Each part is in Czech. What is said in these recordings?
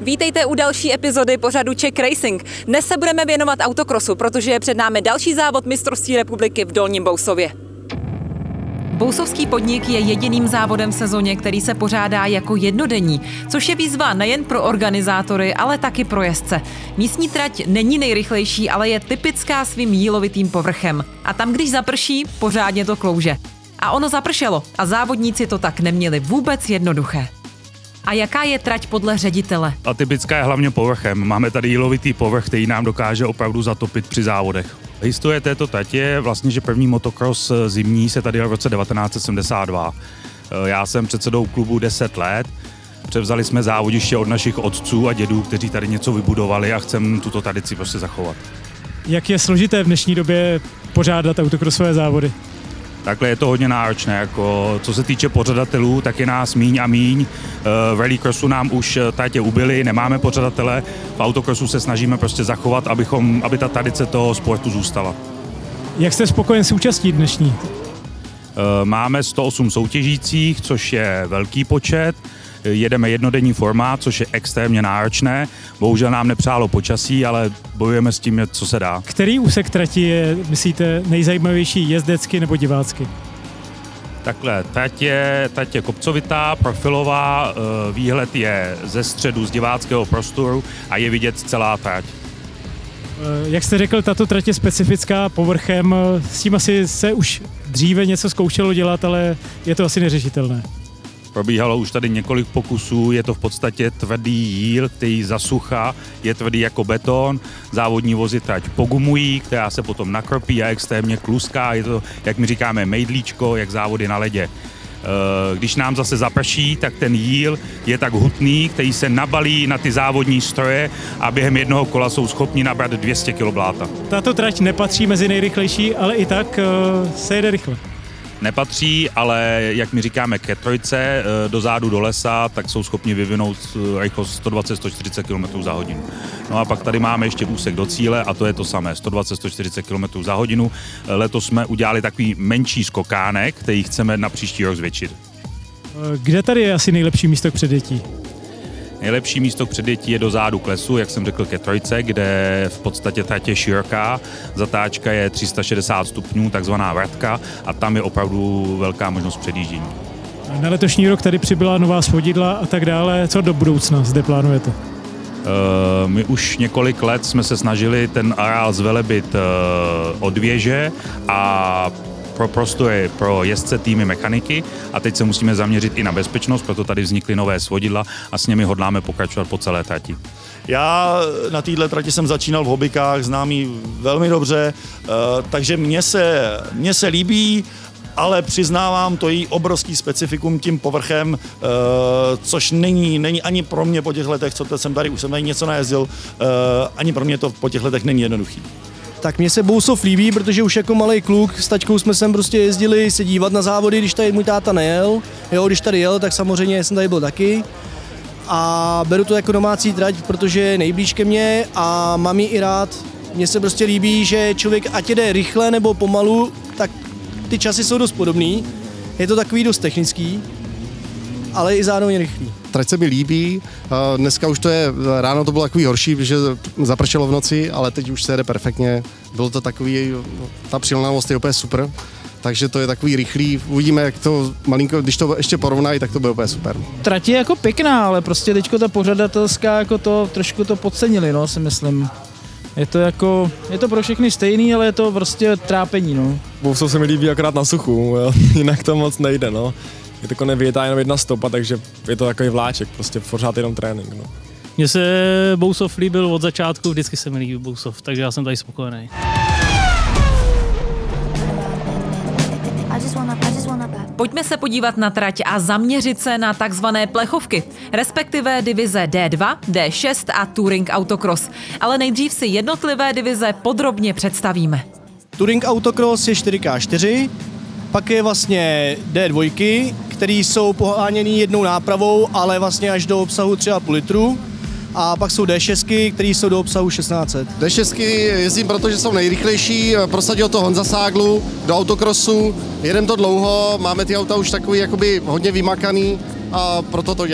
Vítejte u další epizody pořadu Czech Racing. Dnes se budeme věnovat autokrosu, protože je před námi další závod mistrovství republiky v Dolním Bousově. Bousovský podnik je jediným závodem v sezóně, který se pořádá jako jednodenní, což je výzva nejen pro organizátory, ale taky pro jezdce. Místní trať není nejrychlejší, ale je typická svým jílovitým povrchem. A tam, když zaprší, pořádně to klouže. A ono zapršelo a závodníci to tak neměli vůbec jednoduché. A jaká je trať podle ředitele? Atypická je hlavně povrchem. Máme tady jílovitý povrch, který nám dokáže opravdu zatopit při závodech. Historie této trati je vlastně, že první motocross zimní se tady v roce 1972. Já jsem předsedou klubu 10 let. Převzali jsme závodiště od našich otců a dědů, kteří tady něco vybudovali a chceme tuto tradici prostě zachovat. Jak je složité v dnešní době pořádat autokrosové závody? Takhle je to hodně náročné, jako co se týče pořadatelů, tak je nás míň a míň. V rallycrossu nám už tratě ubyly, nemáme pořadatele, v autokrosu se snažíme prostě zachovat, aby ta tradice toho sportu zůstala. Jak jste spokojen s účastí dnešní? Máme 108 soutěžících, což je velký počet. Jedeme jednodenní formát, což je extrémně náročné. Bohužel nám nepřálo počasí, ale bojujeme s tím, co se dá. Který úsek trati je, myslíte, nejzajímavější jezdecky nebo divácky? Takhle, trať je kopcovitá, profilová, výhled je ze středu, z diváckého prostoru a je vidět celá trať. Jak jste řekl, tato trať je specifická povrchem, s tím asi se už dříve něco zkoušelo dělat, ale je to asi neřešitelné. Probíhalo už tady několik pokusů, je to v podstatě tvrdý jíl, který za sucha je tvrdý jako beton. Závodní vozy trať pogumují, která se potom nakropí a extrémně kluská. Je to, jak my říkáme, mejdlíčko, jak závody na ledě. Když nám zase zaprší, tak ten jíl je tak hutný, který se nabalí na ty závodní stroje a během jednoho kola jsou schopni nabrat 200 kg bláta. Tato trať nepatří mezi nejrychlejší, ale i tak se jede rychle. Nepatří, ale jak my říkáme ke trojce, do zádu do lesa, tak jsou schopni vyvinout rychlost 120-140 km za hodinu. No a pak tady máme ještě úsek do cíle a to je to samé, 120-140 km za hodinu. Letos jsme udělali takový menší skokánek, který chceme na příští rok zvětšit. Kde tady je asi nejlepší místo k předjetí? Nejlepší místo k předjetí je do zádu k lesu, jak jsem řekl, ke trojce, kde v podstatě trať je široká, zatáčka je 360 stupňů, takzvaná vratka a tam je opravdu velká možnost předjíždění. Na letošní rok tady přibyla nová svodidla a tak dále. Co do budoucna zde plánujete? My už několik let jsme se snažili ten areál zvelebit od věže a pro prostory pro jezdce, týmy, mechaniky a teď se musíme zaměřit i na bezpečnost, proto tady vznikly nové svodidla a s nimi hodláme pokračovat po celé trati. Já na této trati jsem začínal v hobikách, znám ji velmi dobře, takže mně se líbí, ale přiznávám to její obrovský specifikum tím povrchem, což není ani pro mě po těch letech, co jsem tady něco najezdil, ani pro mě to po těch letech není jednoduchý. Tak mně se Bousov líbí, protože už jako malý kluk s tačkou jsme sem prostě jezdili se dívat na závody, když tady můj táta nejel. Jo, když tady jel, tak samozřejmě jsem tady byl taky. A beru to jako domácí trať, protože je nejblíž ke mně a mám ji i rád. Mně se prostě líbí, že člověk ať jde rychle nebo pomalu, tak ty časy jsou dost podobný. Je to takový dost technický, ale i zároveň rychlý. Trať se mi líbí, dneska už to je, ráno to bylo takový horší, protože zapršelo v noci, ale teď už se jede perfektně. Bylo to takový, ta přilnavost je úplně super, takže to je takový rychlý, uvidíme, jak to malinko, když to ještě porovnají, tak to bude úplně super. Trať je jako pěkná, ale prostě teďko ta pořadatelská jako to, trošku to podcenili, no, si myslím. Je to pro všechny stejný, ale je to prostě trápení, no. Bousov se mi líbí akorát na suchu, jinak to moc nejde, no. Je to nevyjetá jenom jedna stopa, takže je to takový vláček, prostě pořád jenom trénink. No. Mně se Bousov líbil od začátku, vždycky se mi líbil Bousov, takže já jsem tady spokojený. Pojďme se podívat na trať a zaměřit se na takzvané plechovky, respektive divize D2, D6 a Touring Autocross. Ale nejdřív si jednotlivé divize podrobně představíme. Touring Autocross je 4x4, pak je vlastně D2, které jsou poháněný jednou nápravou, ale vlastně až do obsahu 3,5 litru. A pak jsou D6, které jsou do obsahu 1600. D6 jezdím, protože jsou nejrychlejší, prosadil to Honza Ságlu do autokrosu, jedem to dlouho, máme ty auta už takový jakoby hodně vymakaný a proto to dělám.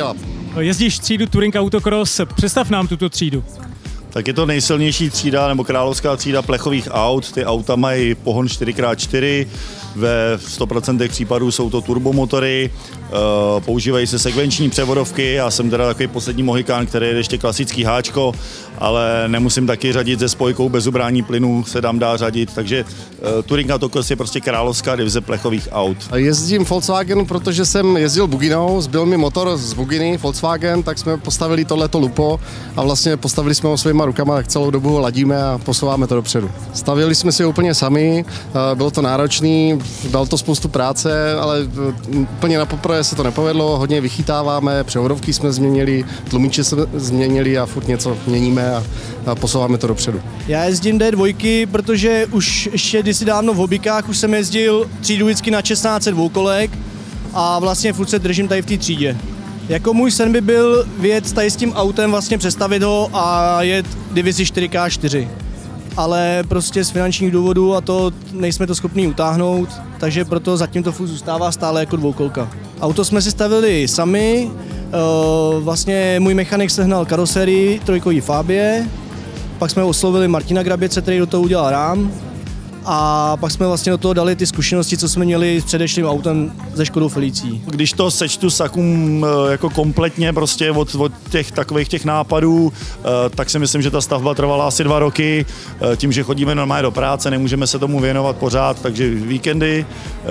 Jezdíš třídu Touring Autocross, představ nám tuto třídu. Tak je to nejsilnější třída nebo královská třída plechových aut. Ty auta mají pohon 4x4, ve 100% případů jsou to turbomotory, používají se sekvenční převodovky, já jsem teda takový poslední mohikán, který je ještě klasický háčko, ale nemusím taky řadit se spojkou bez ubrání plynu, se dá řadit, takže Touring Autocross je prostě královská divize plechových aut. Jezdím Volkswagen, protože jsem jezdil Buginou, zbyl mi motor z Buginy Volkswagen, tak jsme postavili tohleto lupo a vlastně postavili jsme ho svýma rukama, tak celou dobu ho ladíme a posouváme to dopředu. Stavěli jsme si ho úplně sami, bylo to náročný, dal to spoustu práce, ale úplně na poprvé se to nepovedlo, hodně vychytáváme, převodovky jsme změnili, tlumiče jsme změnili a furt něco měníme a posouváme to dopředu. Já jezdím D2, protože už ještě kdysi dávno v hobikách už jsem jezdil třídu vždycky na 16 dvoukolek a vlastně furt se držím tady v té třídě. Jako můj sen by byl vyjet tady s tím autem, vlastně přestavit ho a jet divizi 4x4. Ale prostě z finančních důvodů a to nejsme to schopni utáhnout, takže proto zatím to furt zůstává stále jako dvoukolka. Auto jsme si stavili sami, vlastně můj mechanik sehnal karoserii trojkový Fabie, pak jsme oslovili Martina Graběce, který do toho udělal rám, a pak jsme vlastně do toho dali ty zkušenosti, co jsme měli s předešlým autem ze Škodou Felicí. Když to sečtu sakum jako kompletně prostě od těch takových těch nápadů, tak si myslím, že ta stavba trvala asi 2 roky. Tím, že chodíme normálně do práce, nemůžeme se tomu věnovat pořád, takže víkendy,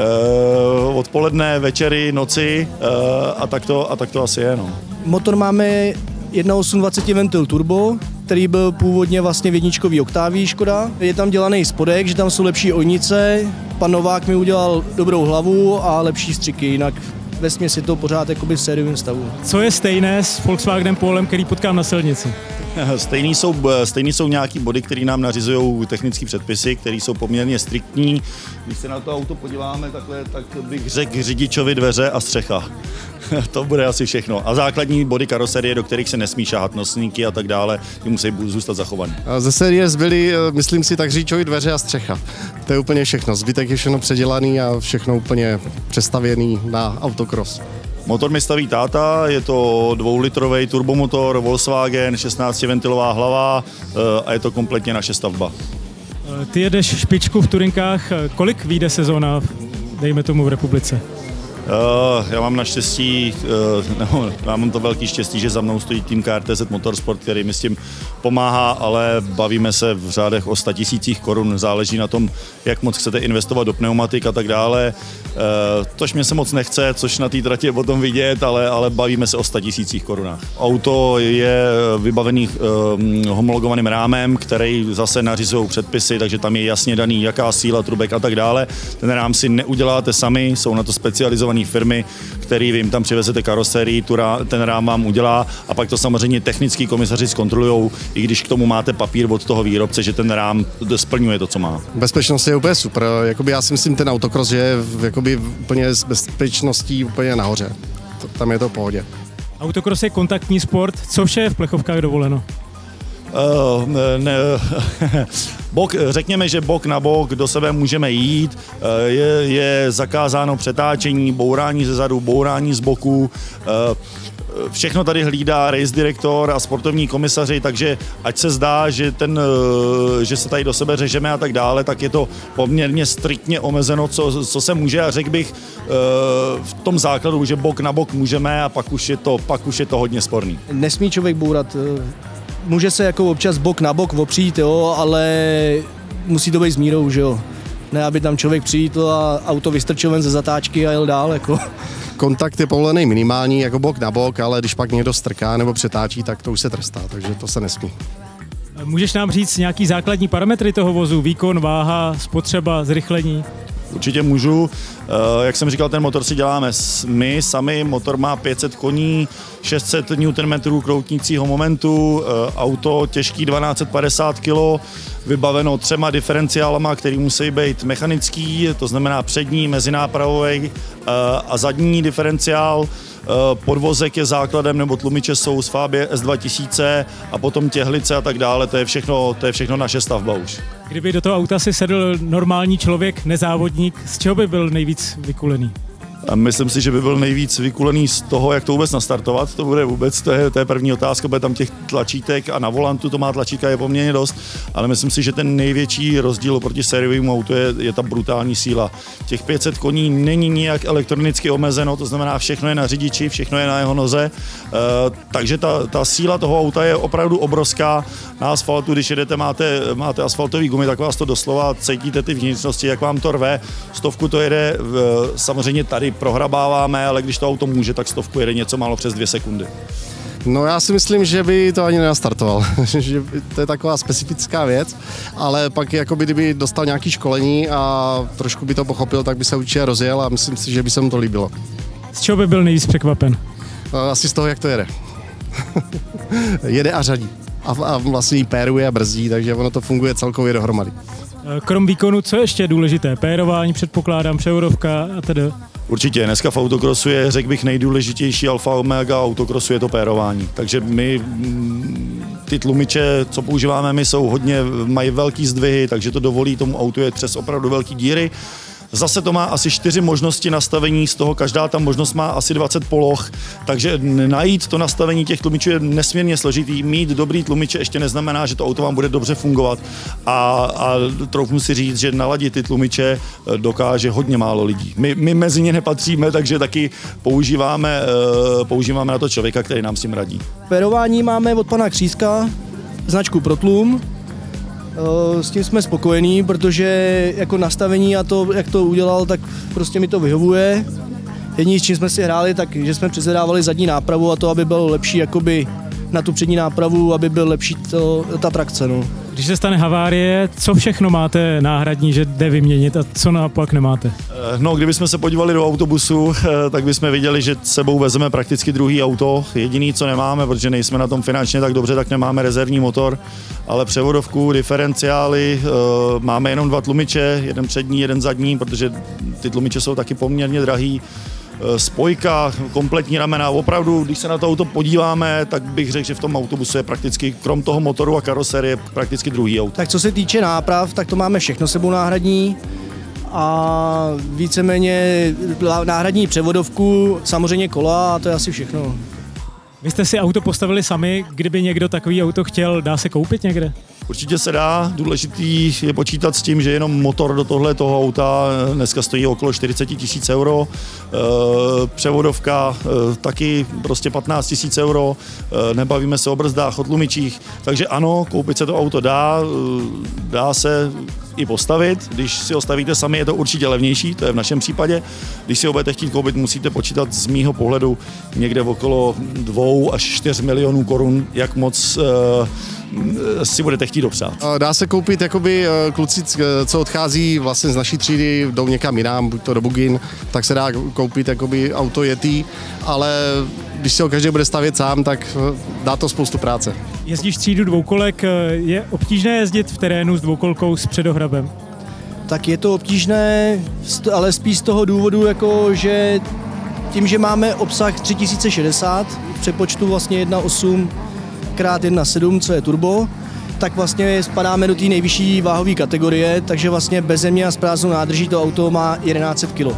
odpoledne, večery, noci a tak to asi je. No. Motor máme 1.8 ventil turbo, který byl původně vlastně v jedničkový oktávý Škoda. Je tam dělaný spodek, že tam jsou lepší ojnice, pan Novák mi udělal dobrou hlavu a lepší střiky, jinak vesměs je to pořád jakoby v sériovém stavu. Co je stejné s Volkswagenem Polem, který potkám na silnici? Stejný jsou nějaký body, které nám nařizují technické předpisy, které jsou poměrně striktní. Když se na to auto podíváme takhle, tak bych řekl řidičovi dveře a střecha. To bude asi všechno. A základní body karoserie, do kterých se nesmí šáhat, nosníky a tak dále, ty musí zůstat zachovaný. A ze série zbyly, myslím si, tak řidičovi dveře a střecha. To je úplně všechno. Zbytek je všechno předělaný a všechno úplně přestavěný na autocross. Motor mi staví táta, je to 2-litrový turbomotor, Volkswagen, 16-ventilová hlava a je to kompletně naše stavba. Ty jedeš špičku v Touringách, kolik vyjde sezóna, dejme tomu, v republice? Já mám naštěstí, já mám to velký štěstí, že za mnou stojí tým KRTZ Motorsport, který mi s tím pomáhá, ale bavíme se v řádech o 100 000 korun, záleží na tom, jak moc chcete investovat do pneumatik a tak dále. Tož mě se moc nechce, což na té trati je potom vidět, ale bavíme se o 100 000 korunách. Auto je vybavený homologovaným rámem, který zase nařizují předpisy, takže tam je jasně daný, jaká síla trubek a tak dále. Ten rám si neuděláte sami, jsou na to specializované firmy, který vy jim tam přivezete karoserii, ten rám vám udělá a pak to samozřejmě technický komisaři zkontrolujou, i když k tomu máte papír od toho výrobce, že ten rám splňuje to, co má. Bezpečnost je úplně super. Jakoby já si myslím, ten autocross je jakoby úplně s bezpečností úplně nahoře. Tam je to v pohodě. Autocross je kontaktní sport. Co vše je v plechovkách dovoleno? Řekněme, že bok na bok do sebe můžeme jít, je zakázáno přetáčení, bourání ze zadu, bourání z boku, všechno tady hlídá race direktor a sportovní komisaři, takže ať se zdá, že se tady do sebe řežeme a tak dále, tak je to poměrně striktně omezeno, co se může, a řekl bych v tom základu, že bok na bok můžeme a pak už je to hodně sporný. Nesmí člověk bourat. Může se jako občas bok na bok opřít, jo, ale musí to být s mírou, že jo. Ne, aby tam člověk přijítl a auto vystrčil ven ze zatáčky a jel dál, jako. Kontakt je povolený minimální, jako bok na bok, ale když pak někdo strká nebo přetáčí, tak to už se trestá, takže to se nesmí. Můžeš nám říct nějaký základní parametry toho vozu? Výkon, váha, spotřeba, zrychlení? Určitě můžu. Jak jsem říkal, ten motor si děláme my sami. Motor má 500 koní, 600 Nm kroutnícího momentu, auto těžký 1250 kg, vybaveno 3 diferenciálama, který musí být mechanický, to znamená přední, mezinápravový a zadní diferenciál. Podvozek je základem, nebo tlumiče jsou z Fabie S2000 a potom těhlice a tak dále, to je všechno naše stavba už. Kdyby do toho auta si sedl normální člověk, nezávodník, z čeho by byl nejvíc vykulený? A myslím si, že by byl nejvíc vykulený z toho, jak to vůbec nastartovat. To bude vůbec, to je první otázka, bude tam těch tlačítek a na volantu to má tlačítka je poměrně dost, ale myslím si, že ten největší rozdíl oproti sériovému autu je ta brutální síla. Těch 500 koní není nijak elektronicky omezeno, to znamená všechno je na řidiči, všechno je na jeho noze, takže ta síla toho auta je opravdu obrovská. Na asfaltu, když jedete, máte asfaltový gumy, tak vás to doslova cítíte ty vnitřnosti, jak vám to rve. 100 to jede, samozřejmě tady prohrabáváme, ale když to auto může, tak 100 jede něco málo přes 2 sekundy. No já si myslím, že by to ani nenastartoval, že to je taková specifická věc, ale pak jakoby, kdyby dostal nějaké školení a trošku by to pochopil, tak by se určitě rozjel a myslím si, že by se mu to líbilo. Z čeho by byl nejvíc překvapen? Asi z toho, jak to jede. Jede a řadí. A vlastně jí péruje a brzdí, takže ono to funguje celkově dohromady. Krom výkonu, co ještě je důležité? Pérování, předpokládám, převodovka a tedy. Určitě, dneska v autokrosu je, řekl bych, nejdůležitější alfa omega autokrosu je to pérování. Takže my ty tlumiče, co používáme my, mají velký zdvihy, takže to dovolí tomu autu jet přes opravdu velký díry. Zase to má asi 4 možnosti nastavení, z toho každá ta možnost má asi 20 poloh, takže najít to nastavení těch tlumičů je nesmírně složitý. Mít dobrý tlumiče ještě neznamená, že to auto vám bude dobře fungovat a troufnu si říct, že naladit ty tlumiče dokáže hodně málo lidí. My mezi ně nepatříme, takže taky používáme na to člověka, který nám s tím radí. Pérování máme od pana Kříska, značku Protlum. S tím jsme spokojení, protože jako nastavení a to, jak to udělal, tak prostě mi to vyhovuje. Jediný, s čím jsme si hráli, tak že jsme přizadávali zadní nápravu a to, aby byl lepší jakoby na tu přední nápravu, aby byl lepší ta trakce. No. Když se stane havárie, co všechno máte náhradní, že jde vyměnit a co naopak nemáte? No, kdybychom se podívali do autobusu, tak bychom viděli, že s sebou vezeme prakticky druhý auto. Jediný, co nemáme, protože nejsme na tom finančně tak dobře, tak nemáme rezervní motor, ale převodovku, diferenciály, máme jenom 2 tlumiče, jeden přední, jeden zadní, protože ty tlumiče jsou taky poměrně drahý. Spojka, kompletní ramena, opravdu, když se na to auto podíváme, tak bych řekl, že v tom autobusu je prakticky, krom toho motoru a karoserie, prakticky druhý auto. Tak co se týče náprav, tak to máme všechno sebou náhradní a víceméně náhradní převodovku, samozřejmě kola a to je asi všechno. Vy jste si auto postavili sami, kdyby někdo takový auto chtěl, dá se koupit někde? Určitě se dá, důležitý je počítat s tím, že jenom motor do toho auta dneska stojí okolo 40 000 euro, převodovka taky prostě 15 000 euro, nebavíme se o brzdách, o tlumičích, takže ano, koupit se to auto dá se i postavit, když si ho stavíte sami, je to určitě levnější, to je v našem případě, když si ho budete chtít koupit, musíte počítat z mýho pohledu někde okolo 2 až 4 milionů korun, jak moc si budete chtít dopřát. Dá se koupit, jakoby kluci, co odchází vlastně z naší třídy, jdou někam jinam, buď to do Bugin, tak se dá koupit jakoby auto Yeti, ale když si ho každý bude stavět sám, tak dá to spoustu práce. Jezdíš třídu dvoukolek, je obtížné jezdit v terénu s dvoukolkou s předohrabem? Tak je to obtížné, ale spíš z toho důvodu, jako, že tím, že máme obsah 3060, v přepočtu vlastně 1.8 x 1.7, co je turbo, tak vlastně spadáme do té nejvyšší váhové kategorie, takže vlastně bez země a s prázdnou nádrží to auto má 1100 kg.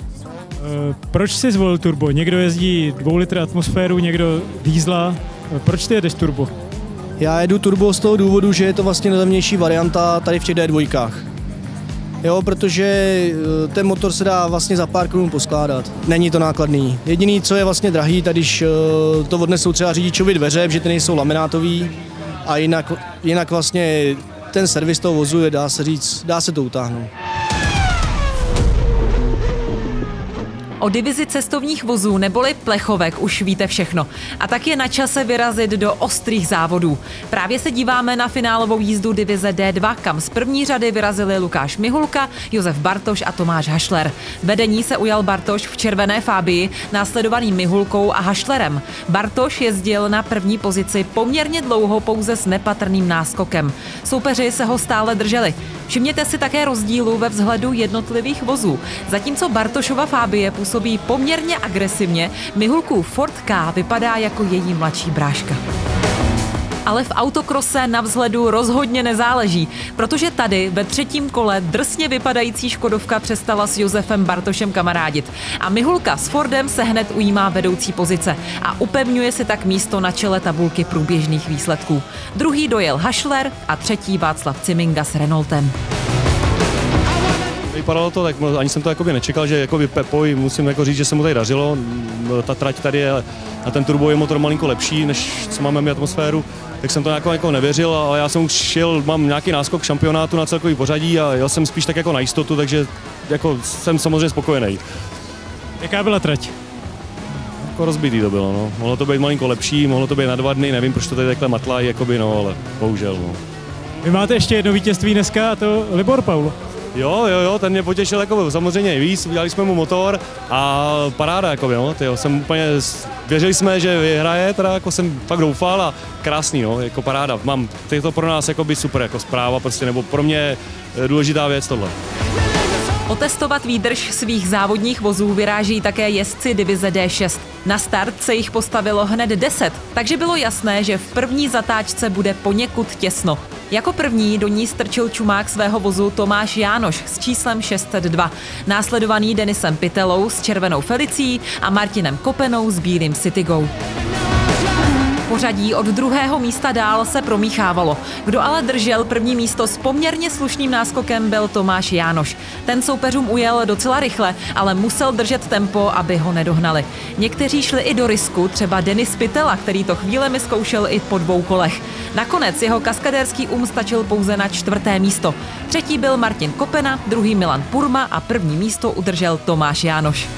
Proč jsi zvolil turbo? Někdo jezdí 2 litry atmosféru, někdo diesla. Proč ty jedeš turbo? Já jedu turbo z toho důvodu, že je to vlastně nejlevnější varianta tady v těch D2. Jo, protože ten motor se dá vlastně za pár korun poskládat. Není to nákladný. Jediný, co je vlastně drahý, tak když to odnesou třeba řidičovi dveře, že ty nejsou laminátový a jinak vlastně ten servis toho vozu je, dá se říct, dá se to utáhnout. O divizi cestovních vozů neboli plechovek už víte všechno. A tak je na čase vyrazit do ostrých závodů. Právě se díváme na finálovou jízdu divize D2, kam z první řady vyrazili Lukáš Mihulka, Josef Bartoš a Tomáš Hašler. Vedení se ujal Bartoš v červené Fabii, následovaný Mihulkou a Hašlerem. Bartoš jezdil na první pozici poměrně dlouho pouze s nepatrným náskokem. Soupeři se ho stále drželi. Všimněte si také rozdílu ve vzhledu jednotlivých vozů. Zatímco Bartošova Fabie působí poměrně agresivně, Mihulkův Ford K vypadá jako její mladší bráška. Ale v autokrose na vzhledu rozhodně nezáleží, protože tady ve třetím kole drsně vypadající Škodovka přestala s Josefem Bartošem kamarádit. A Mihulka s Fordem se hned ujímá vedoucí pozice a upevňuje si tak místo na čele tabulky průběžných výsledků. Druhý dojel Hašler a třetí Václav Ciminga s Renaultem. Vypadalo to tak, ani jsem to jakoby nečekal, že jakoby Pepoj, musím jako říct, že se mu tady dařilo. Ta trať tady je a ten turbový motor malinko lepší, než co máme my atmosféru, tak jsem to jako nevěřil, ale já jsem už šel, mám nějaký náskok šampionátu na celkový pořadí a jel jsem spíš tak jako na jistotu, takže jako jsem samozřejmě spokojený. Jaká byla trať? Jako rozbitý to bylo, no. Mohlo to být malinko lepší, mohlo to být na 2 dny, nevím, proč to tady takhle matlají, jakoby, no, ale bohužel, no. Vy máte ještě jedno vítězství dneska, a to Libor Paul. Jo, ten mě potěšil jako samozřejmě i víc, udělali jsme mu motor a paráda, jako, no, tyjo, jsem úplně, věřili jsme, že vyhraje, teda jako jsem fakt doufal a krásný, no, jako paráda, je to pro nás jako by super, jako zpráva prostě, nebo pro mě důležitá věc tohle. Otestovat výdrž svých závodních vozů vyráží také jezdci divize D6. Na start se jich postavilo hned 10, takže bylo jasné, že v první zatáčce bude poněkud těsno. Jako první do ní strčil čumák svého vozu Tomáš Jánoš s číslem 602, následovaný Denisem Pitelou s červenou Felicí a Martinem Kopenou s bílým Citigou. Pořadí od druhého místa dál se promíchávalo. Kdo ale držel první místo s poměrně slušným náskokem, byl Tomáš Jánoš. Ten soupeřům ujel docela rychle, ale musel držet tempo, aby ho nedohnali. Někteří šli i do risku, třeba Denis Pitela, který to chvílemi zkoušel i po 2 kolech. Nakonec jeho kaskadérský stačil pouze na 4. místo. Třetí byl Martin Kopena, druhý Milan Purma a první místo udržel Tomáš Jánoš.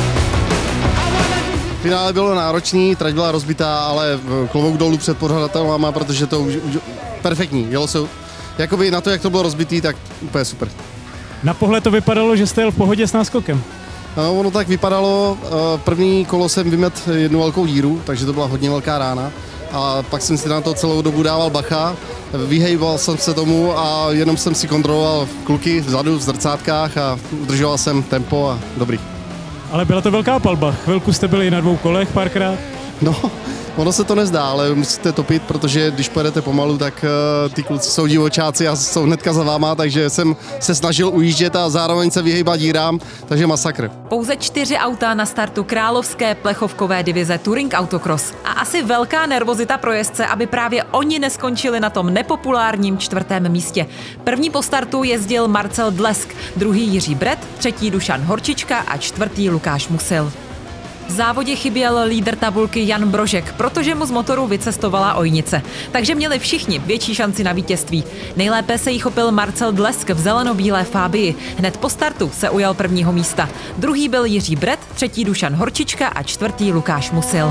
Finále bylo náročný, trať byla rozbitá, ale klobouk dolů před pořadatelama, protože to už perfektní. Jelo se jakoby na to, jak to bylo rozbitý, tak úplně super. Na pohled to vypadalo, že jste jel v pohodě s náskokem. No, ono tak vypadalo, první kolo jsem vymet jednu velkou díru, takže to byla hodně velká rána. A pak jsem si na to celou dobu dával bacha, vyhejbal jsem se tomu a jenom jsem si kontroloval kluky vzadu v zrcátkách a udržoval jsem tempo a dobrý. Ale byla to velká palba. Chvilku jste byli na 2 kolech párkrát. No, ono se to nezdá, ale musíte topit, protože když pojedete pomalu, tak ty kluci jsou divočáci a jsou hnedka za váma, takže jsem se snažil ujíždět a zároveň se vyhejbat dírám, takže masakr. Pouze 4 auta na startu královské plechovkové divize Touring Autocross a asi velká nervozita pro jezdce, aby právě oni neskončili na tom nepopulárním 4. místě. První po startu jezdil Marcel Dlesk, druhý Jiří Bret, třetí Dušan Horčička a 4. Lukáš Musil. V závodě chyběl lídr tabulky Jan Brožek, protože mu z motoru vycestovala ojnice. Takže měli všichni větší šanci na vítězství. Nejlépe se jí chopil Marcel Dlesk v zelenobílé Fabii. Hned po startu se ujal 1. místa. Druhý byl Jiří Bret, třetí Dušan Horčička a 4. Lukáš Musil.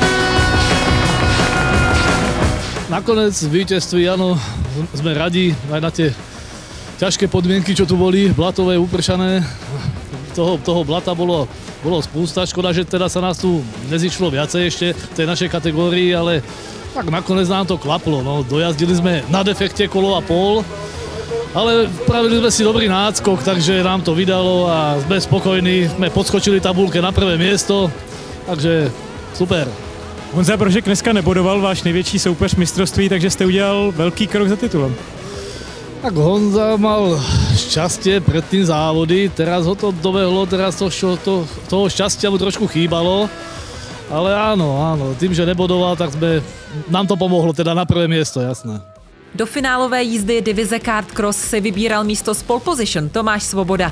Nakonec vítězství, ano, jsme radi aj na tie ťažké podmienky, čo tu boli, blatové, upršané. Toho blata bolo spústa, škoda, že teda sa nás tu nezišlo viacej ešte v tej našej kategórii, ale tak nakoniec nám to klaplo. No. Dojazdili sme na defekte kolo a pol, ale pravili sme si dobrý náskok, takže nám to vydalo a sme spokojní, sme podskočili tabulke na 1. miesto, takže super. Honza Brožek dneska nebodoval, váš největší soupeř mistrovství, takže jste udělal velký krok za titulem. Tak Honza mal šťastie pred tým závody, teraz ho to dobehlo, teraz toho šťastia mu trošku chýbalo, ale áno, tým, že nebodoval, tak nám to pomohlo teda na 1. miesto, jasné. Do finálové jízdy divize Kart Cross si vybíral místo z pole position Tomáš Svoboda.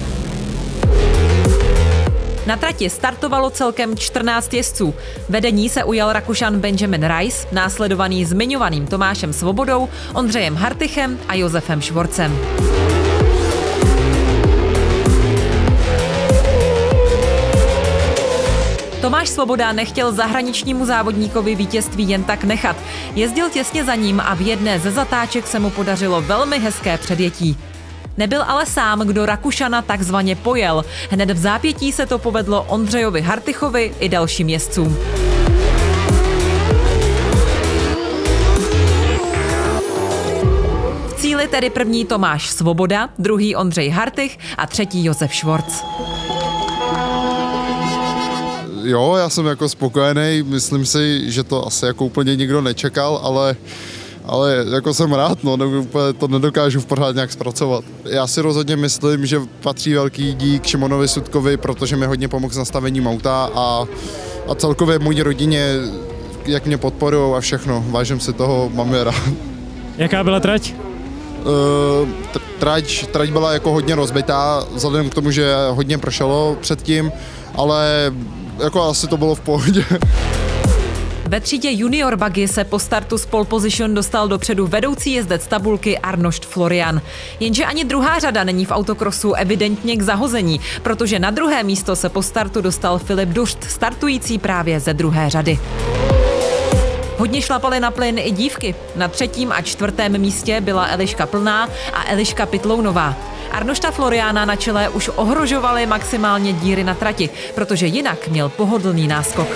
Na trati startovalo celkem 14 jezdců. Vedení se ujal Rakušan Benjamin Rice, následovaný zmiňovaným Tomášem Svobodou, Ondřejem Hartychem a Josefem Švorcem. Tomáš Svoboda nechtěl zahraničnímu závodníkovi vítězství jen tak nechat. Jezdil těsně za ním a v jedné ze zatáček se mu podařilo velmi hezké předjetí. Nebyl ale sám, kdo Rakušana takzvaně pojel. Hned v zápětí se to povedlo Ondřejovi Hartychovi i dalším jezdcům. V cíli tedy první Tomáš Svoboda, druhý Ondřej Hartych a třetí Josef Švorc. Jo, já jsem jako spokojený, myslím si, že to asi jako úplně nikdo nečekal, ale jako jsem rád, no, úplně to nedokážu pořád nějak zpracovat. Já si rozhodně myslím, že patří velký dík Šimonovi Sudkovi, protože mi hodně pomohl s nastavením auta a celkově mojí rodině, jak mě podporujou a všechno. Vážím si toho, mám je rád. Jaká byla trať? Trať byla jako hodně rozbitá, vzhledem k tomu, že hodně pršelo předtím, ale jako asi to bylo v pohodě. Ve třídě junior buggy se po startu z pole position dostal dopředu vedoucí jezdec tabulky Arnošt Florian. Jenže ani druhá řada není v autokrosu evidentně k zahození, protože na druhé místo se po startu dostal Filip Dušt, startující právě ze druhé řady. Hodně šlapaly na plyn i dívky. Na 3. a 4. místě byla Eliška Plná a Eliška Pytlounová. Arnošta Floriana na čele už ohrožovaly maximálně díry na trati, protože jinak měl pohodlný náskok.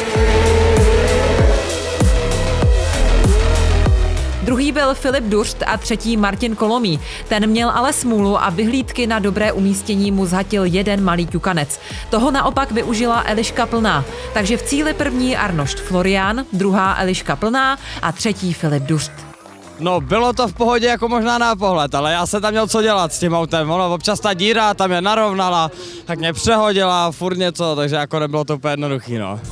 Druhý byl Filip Dušt a 3. Martin Kolomý. Ten měl ale smůlu a vyhlídky na dobré umístění mu zhatil jeden malý ťukanec. Toho naopak využila Eliška Plná. Takže v cíli 1. Arnošt Florian, 2. Eliška Plná a 3. Filip Dušt. No, bylo to v pohodě jako možná na pohled, ale já jsem tam měl co dělat s tím autem. Ono, občas ta díra tam je narovnala, tak mě přehodila, furt něco, takže jako nebylo to úplně jednoduchý, no.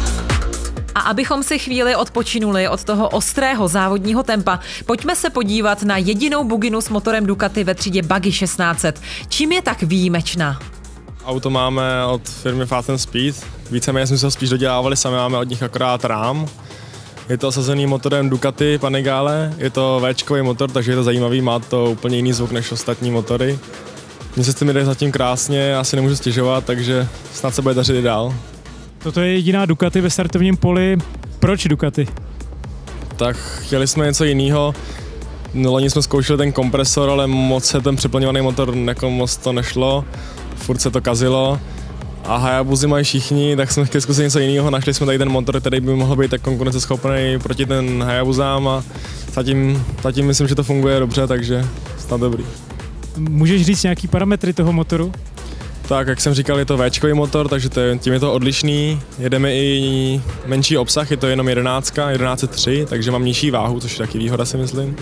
A abychom si chvíli odpočinuli od toho ostrého závodního tempa, pojďme se podívat na jedinou buginu s motorem Ducati ve třídě Buggy 1600. Čím je tak výjimečná? Auto máme od firmy Fast & Speed. Víceméně jsme se ho spíš dodělávali sami, máme od nich akorát rám. Je to osazený motorem Ducati Panigale, je to V-čkový motor, takže je to zajímavý, má to úplně jiný zvuk než ostatní motory. Mně se s tím jde zatím krásně, asi nemůžu stěžovat, takže snad se bude dařit i dál. Toto je jediná Ducati ve startovním poli. Proč Ducati? Tak chtěli jsme něco jiného. Loni jsme zkoušeli ten kompresor, ale moc se ten přeplňovaný motor jako moc to nešlo. Furt se to kazilo. A Hayabuzy mají všichni, tak jsme chtěli zkusit něco jiného. Našli jsme tady ten motor, který by mohl být tak konkurenceschopný proti ten Hayabuzám a zatím myslím, že to funguje dobře, takže snad dobrý. Můžeš říct nějaký parametry toho motoru? Tak, jak jsem říkal, je to V-čkový motor, takže tím je to odlišný. Jedeme i menší obsah, je to jenom 1103, takže mám nižší váhu, což je taky výhoda, si myslím.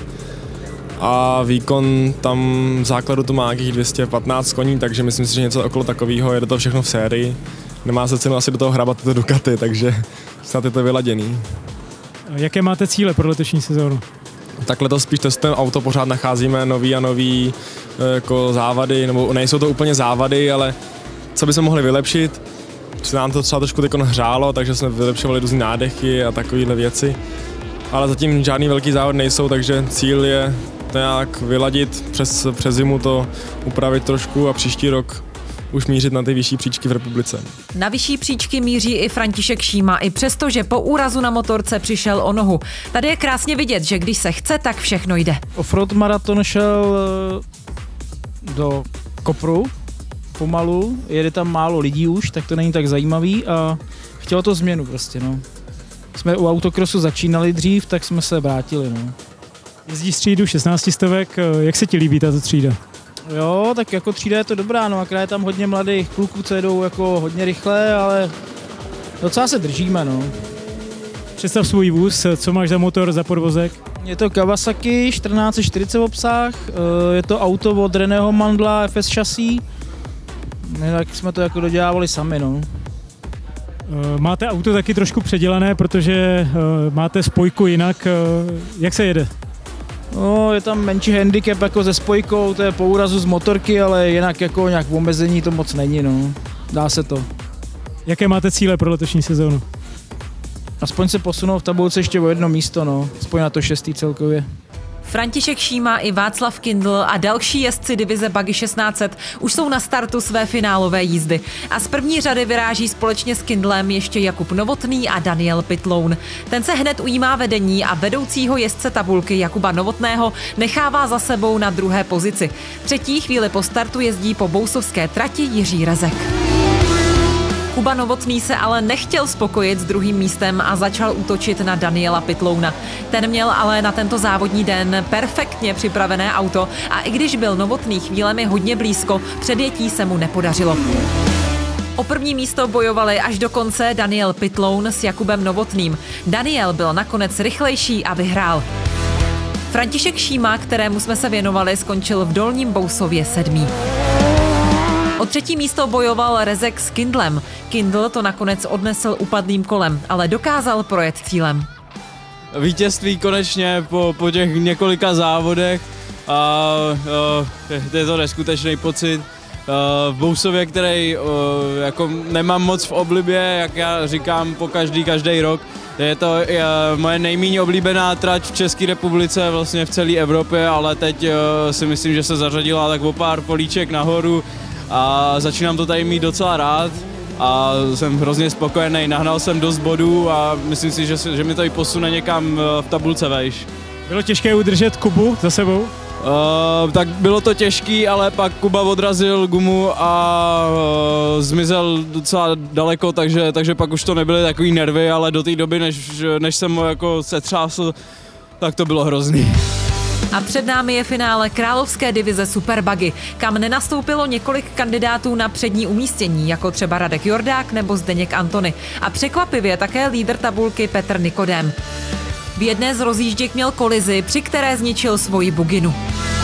A výkon tam v základu to má nějakých 215 koní, takže myslím si, že něco okolo takového, jede to všechno v sérii. Nemá se cenu asi do toho hrabat tyto Ducati, takže snad je to vyladěný. Jaké máte cíle pro letošní sezónu? Tak letos spíš testujeme auto, pořád nacházíme nový a nový jako závady, nebo nejsou to úplně závady, ale co bychom mohli vylepšit. Nám to třeba trošku teď hřálo, takže jsme vylepšovali různé nádechy a takovéhle věci. Ale zatím žádný velký závod nejsou, takže cíl je to nějak vyladit, přes zimu to upravit trošku a příští rok už mířit na ty vyšší příčky v republice. Na vyšší příčky míří i František Šíma, i přesto, že po úrazu na motorce přišel o nohu. Tady je krásně vidět, že když se chce, tak všechno jde. Offroad maraton šel do Kopru pomalu, jede tam málo lidí už, tak to není tak zajímavý a chtělo to změnu prostě, no. Jsme u autokrosu začínali dřív, tak jsme se vrátili, no. Jezdíš třídu 16 stovek, jak se ti líbí tato třída? Jo, tak jako třída je to dobrá, no, akorát je tam hodně mladých kluků, co jedou jako hodně rychle, ale docela se držíme, no. Představ svůj vůz, co máš za motor, za podvozek? Je to Kawasaki 1440 obsah, je to auto od Reného Mandla FS šasí, tak jsme to jako dodělávali sami, no. Máte auto taky trošku předělané, protože máte spojku jinak, jak se jede? No, je tam menší handicap jako se spojkou, to je po úrazu z motorky, ale jinak jako nějak omezení to moc není, no. Dá se to. Jaké máte cíle pro letošní sezónu? Aspoň se posunou v tabulce ještě o jedno místo, no. Aspoň na to 6. celkově. František Šíma i Václav Kindl a další jezdci divize Buggy 1600 už jsou na startu své finálové jízdy. A z první řady vyráží společně s Kindlem ještě Jakub Novotný a Daniel Pytloun. Ten se hned ujímá vedení a vedoucího jezdce tabulky Jakuba Novotného nechává za sebou na druhé pozici. Třetí chvíli po startu jezdí po bousovské trati Jiří Rezek. Kuba Novotný se ale nechtěl spokojit s druhým místem a začal útočit na Daniela Pytlouna. Ten měl ale na tento závodní den perfektně připravené auto a i když byl Novotný chvílemi hodně blízko, předjetí se mu nepodařilo. O první místo bojovali až do konce Daniel Pitloun s Jakubem Novotným. Daniel byl nakonec rychlejší a vyhrál. František Šíma, kterému jsme se věnovali, skončil v Dolním Bousově 7. O 3. místo bojoval Rezek s Kindlem. Kindl to nakonec odnesl upadlým kolem, ale dokázal projet cílem. Vítězství konečně po těch několika závodech a je to neskutečný pocit. V Bousově, který jako nemám moc v oblibě, jak já říkám každý rok. Je to moje nejméně oblíbená trať v České republice, vlastně v celé Evropě, ale teď si myslím, že se zařadila tak o pár políček nahoru a začínám to tady mít docela rád a jsem hrozně spokojený, nahnal jsem dost bodů a myslím si, že mi to i posune někam v tabulce vejš. Bylo těžké udržet Kubu za sebou? Tak bylo to těžký, ale pak Kuba odrazil gumu a zmizel docela daleko, takže pak už to nebyly takový nervy, ale do té doby, než jsem ho jako setřásl, tak to bylo hrozný. A před námi je finále královské divize Superbuggy, kam nenastoupilo několik kandidátů na přední umístění, jako třeba Radek Jordák nebo Zdeněk Antony. A překvapivě také lídr tabulky Petr Nikodém. V jedné z rozjížděk měl kolizi, při které zničil svoji buginu.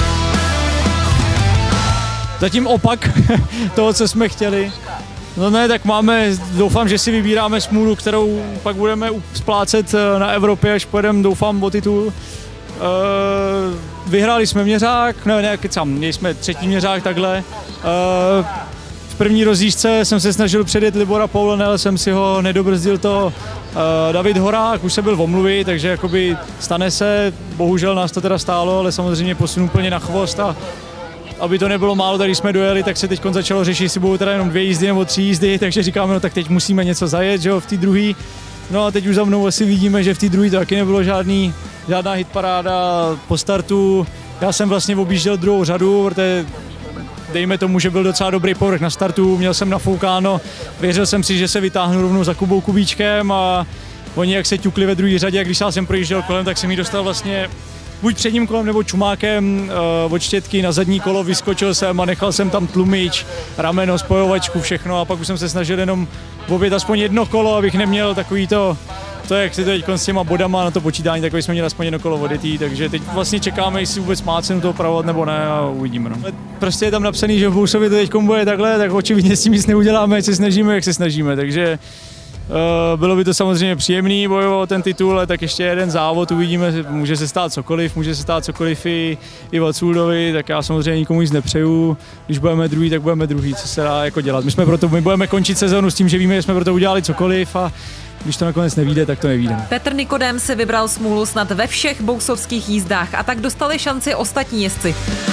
Zatím opak toho, co jsme chtěli. No ne, tak doufám, že si vybíráme smůlu, kterou pak budeme splácet na Evropě, až pojedeme, doufám, o titul. Vyhráli jsme měřák, měli jsme 3. měřák takhle. V první rozjížďce jsem se snažil předjet Libora Paula, ale jsem si ho nedobrzdil to. David Horák už se byl v omluvy, takže jakoby stane se, bohužel nás to teda stálo, ale samozřejmě posunu úplně na chvost a aby to nebylo málo, tak když jsme dojeli, tak se teď začalo řešit, jestli budou teda jenom 2 jízdy nebo 3 jízdy, takže říkáme, no tak teď musíme něco zajet, že jo, v té druhé. No a teď už za mnou asi vidíme, že v té druhé to taky nebylo žádná hitparáda po startu. Já jsem vlastně objížděl druhou řadu, protože dejme tomu, že byl docela dobrý povrch na startu, měl jsem nafoukáno, věřil jsem si, že se vytáhnu rovnou za Kubou Kubíčkem a oni jak se ťukli ve druhé řadě, a když já jsem projížděl kolem, tak jsem jí dostal vlastně buď předním kolem nebo čumákem od štětky na zadní kolo, vyskočil jsem a nechal jsem tam tlumič, rameno, spojovačku, všechno a pak už jsem se snažil jenom objet aspoň jedno kolo, abych neměl takový to jak si to teď s těma bodama na to počítání, takový jsme měli aspoň jedno kolo odjetý, takže teď vlastně čekáme, jestli vůbec má cenu to opravovat nebo ne a uvidíme. No. Prostě je tam napsaný, že v Bousově to teď bude takhle, tak očividně s tím nic neuděláme, ať se snažíme, jak se snažíme, takže bylo by to samozřejmě příjemný bojovat o ten titul, ale tak ještě jeden závod, uvidíme, může se stát cokoliv i Vaculdovi, tak já samozřejmě nikomu nic nepřeju, když budeme druhý, tak budeme druhý, co se dá jako dělat. My budeme končit sezonu s tím, že víme, že jsme pro to udělali cokoliv a když to nakonec nevyjde, tak to nevyjde. Petr Nikodém si vybral smůlu snad ve všech bousovských jízdách a tak dostali šanci ostatní jezdci.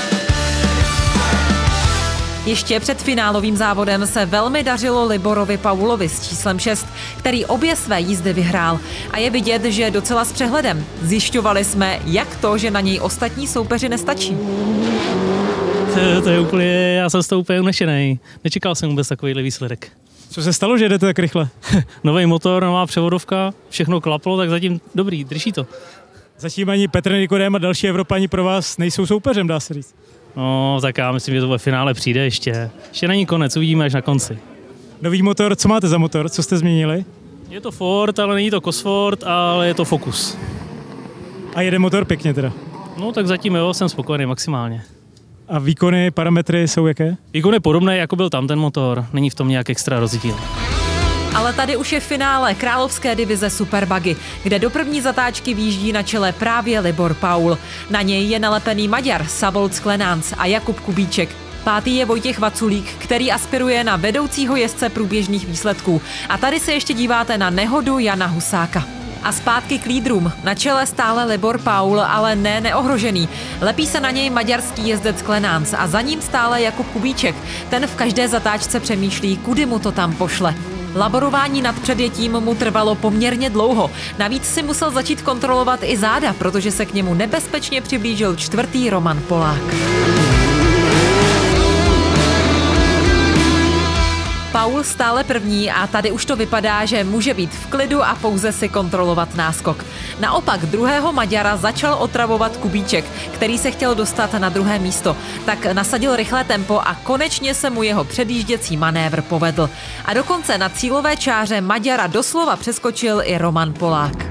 Ještě před finálovým závodem se velmi dařilo Liborovi Paulovi s číslem 6, který obě své jízdy vyhrál. A je vidět, že docela s přehledem. Zjišťovali jsme, jak to, že na něj ostatní soupeři nestačí. To je úplně, já jsem z toho úplně unešený. Nečekal jsem vůbec takovýhle výsledek. Co se stalo, že jdete tak rychle? Nový motor, nová převodovka, všechno klaplo, tak zatím dobrý, drží to. Zatím ani Petr Nikodém a další Evropani pro vás nejsou soupeřem, dá se říct. No, tak já myslím, že to ve finále přijde ještě. Ještě není konec, uvidíme až na konci. Nový motor, co máte za motor? Co jste změnili? Je to Ford, ale není to Cosworth, ale je to Focus. A jede motor pěkně teda? No, tak zatím jo, jsem spokojený maximálně. A výkony, parametry jsou jaké? Výkon je podobný, jako byl tam ten motor, není v tom nějak extra rozdíl. Ale tady už je finále královské divize Superbuggy, kde do první zatáčky výjíždí na čele právě Libor Paul. Na něj je nalepený Maďar Savold Sklenánc a Jakub Kubíček. 5. je Vojtěch Vaculík, který aspiruje na vedoucího jezdce průběžných výsledků. A tady se ještě díváte na nehodu Jana Husáka. A zpátky k lídrům. Na čele stále Libor Paul, ale ne neohrožený. Lepí se na něj maďarský jezdec Klenánc a za ním stále Jakub Kubíček. Ten v každé zatáčce přemýšlí, kudy mu to tam pošle. Laborování nad předjetím mu trvalo poměrně dlouho. Navíc si musel začít kontrolovat i záda, protože se k němu nebezpečně přiblížil 4. Roman Polák. Paul stále první a tady už to vypadá, že může být v klidu a pouze si kontrolovat náskok. Naopak druhého Maďara začal otravovat Kubíček, který se chtěl dostat na druhé místo. Tak nasadil rychlé tempo a konečně se mu jeho předjížděcí manévr povedl. A dokonce na cílové čáře Maďara doslova přeskočil i Roman Polák.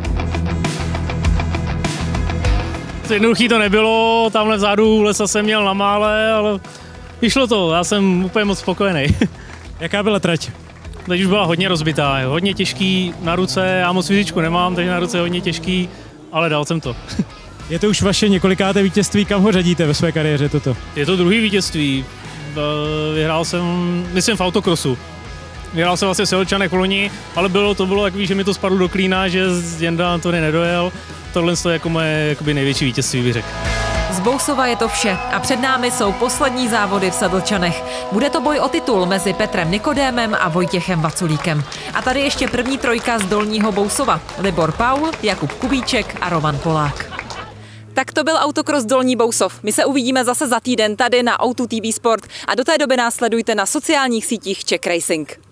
Jednoduchý to nebylo, tamhle vzadu lesa jsem měl na mále, ale vyšlo to, já jsem úplně moc spokojený. Jaká byla trať? Teď už byla hodně rozbitá, hodně těžký na ruce, já moc fyzičku nemám, takže na ruce je hodně těžký, ale dal jsem to. Je to už vaše několikáté vítězství, kam ho řadíte ve své kariéře toto? Je to druhý vítězství, vyhrál jsem, myslím v autokrosu. Vyhrál jsem vlastně Seolčanek v loni, ale to bylo takový, že mi to spadlo do klína, že Jenda Antony nedojel. Tohle je jako moje největší vítězství, bych řekl. Z Bousova je to vše a před námi jsou poslední závody v Sedlčanech. Bude to boj o titul mezi Petrem Nikodémem a Vojtěchem Vaculíkem. A tady ještě první trojka z Dolního Bousova. Libor Paul, Jakub Kubíček a Roman Polák. Tak to byl Autokros Dolní Bousov. My se uvidíme zase za týden tady na O2 TV Sport a do té doby nás sledujte na sociálních sítích Czech Racing.